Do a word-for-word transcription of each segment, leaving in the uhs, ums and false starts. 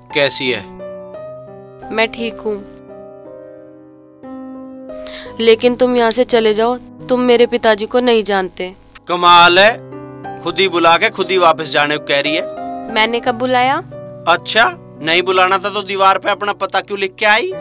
कैसी है? मैं ठीक हूँ, लेकिन तुम यहाँ से चले जाओ। तुम मेरे पिताजी को नहीं जानते। कमाल है, खुद ही बुला के खुद ही वापस जाने को कह रही है। मैंने कब बुलाया? अच्छा, नहीं बुलाना था तो दीवार पे अपना पता क्यों लिख के आई?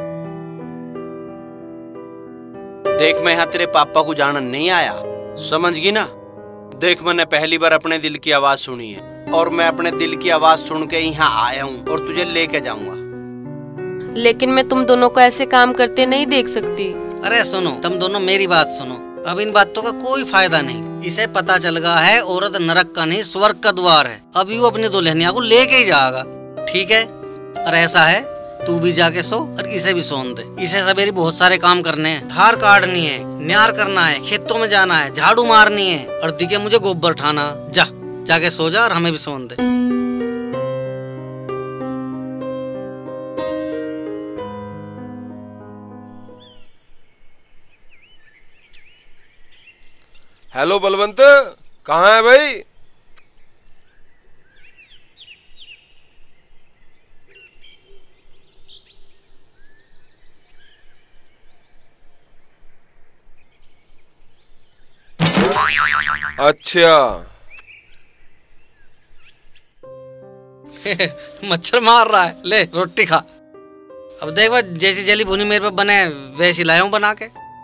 देख, मैं यहाँ तेरे पापा को जानन नहीं आया, समझ गई ना? देख, मैंने पहली बार अपने दिल की आवाज सुनी है और मैं अपने दिल की आवाज सुन के यहाँ आया हूँ और तुझे लेके जाऊंगा। लेकिन मैं तुम दोनों को ऐसे काम करते नहीं देख सकती। अरे सुनो, तुम दोनों मेरी बात सुनो। अब इन बातों का कोई फायदा नहीं। इसे पता चल गया है औरत नरक का नहीं स्वर्ग का द्वार है। अब यू अपनी दुल्हनिया को लेके ही जाएगा, ठीक है? और ऐसा है, तू भी जाके सो और इसे भी सोन दे। इसे सवेरे बहुत सारे काम करने हैं। धार काटनी है, न्यार करना है, खेतों में जाना है, झाड़ू मारनी है और दिखे मुझे गोबर उठाना। जा जाके सो जा और हमें भी सोन दे। हेलो बलवंत, कहाँ है भाई? अच्छा मच्छर मार रहा है, ले रोटी खा। अब देख बा, जैसी जली भुनी मेरे पे बने वैसी लाया हूं बना के।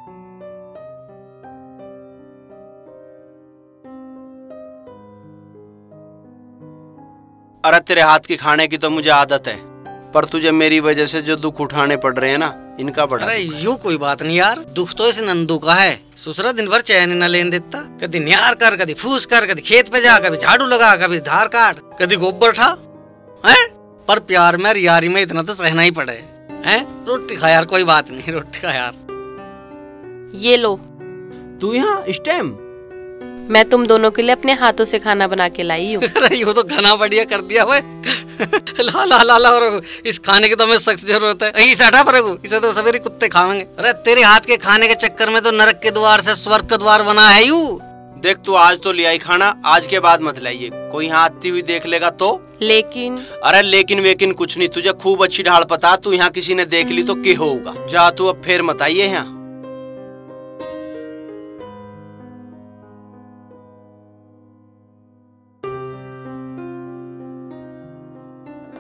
अरे तेरे हाथ की खाने की तो मुझे आदत है, पर तुझे मेरी वजह से जो दुख उठाने पड़ रहे हैं ना, इनका बड़ा। अरे यूं कोई बात नहीं यार, दुख तो इस नंदू का है। ससुरा दिन भर चैन न लेन देता। कभी न्यार कर, कभी फूस कर, कभी खेत पे जा, कभी झाड़ू लगा, कभी धार काट, कभी गोबर उठा है। पर प्यार में और यारी में इतना तो सहना ही पड़े हैं। रोटी खा यार, कोई बात नहीं, रोटी खा यार। ये लो। तू यहाँ इस टाइम? मैं तुम दोनों के लिए अपने हाथों से खाना बना के लाई हूँ। अरे ये तो घना बढ़िया कर दिया भाई। ला ला ला ला, और इस खाने की तो हमें सख्त जरूरत है। इसे हटा पर इसे तो सवेरे कुत्ते खाएंगे। अरे तेरे हाथ के खाने के चक्कर में तो नरक के द्वार से स्वर्ग का द्वार बना है यू। देख, तू आज तो ले आई खाना, आज के बाद मत लाइए। कोई यहाँ आती हुई देख लेगा तो? लेकिन अरे लेकिन वेकिन कुछ नहीं, तुझे खूब अच्छी ढाल पता। तू यहाँ किसी ने देख ली तो क्या होगा? जा तू अब फिर मत आइए यहाँ।